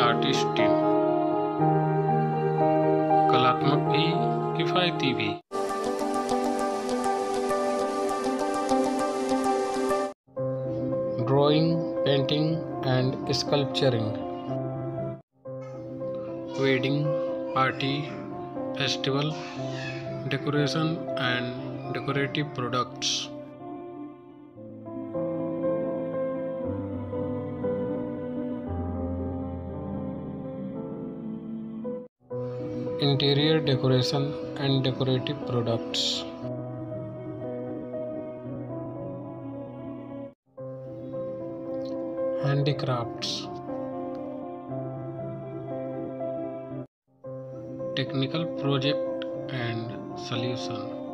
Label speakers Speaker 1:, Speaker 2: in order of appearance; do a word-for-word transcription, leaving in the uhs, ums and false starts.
Speaker 1: Artist team, कलात्मक भी किफ़ायती भी। Drawing, painting and sculpturing, wedding, party, festival, decoration and decorative products. Interior decoration and decorative products, handicrafts, technical project and solution,